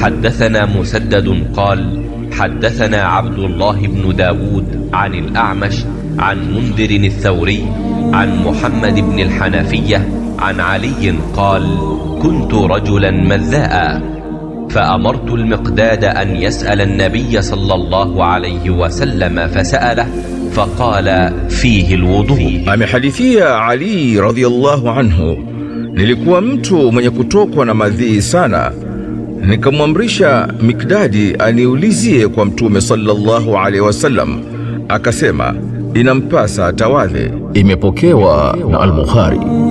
حدثنا مسدد قال حدثنا عبد الله بن داود عن الأعمش عن منذر الثوري عن محمد بن الحنفية عن علي قال كنت رجلا مذاء فأمرت المقداد أن يسأل النبي صلى الله عليه وسلم فسأله فقال فيه الوضوء. Amehadithia Ali radhiallahu anhu, nilikuwa mtu mwenye kutokwa na madhii sana, nikamwamrisha Mikdadi aniulizie kwa Mtume sallallahu alaihi wasallam, akasema inampasa atawadhe. Imepokewa na Al-Bukhari.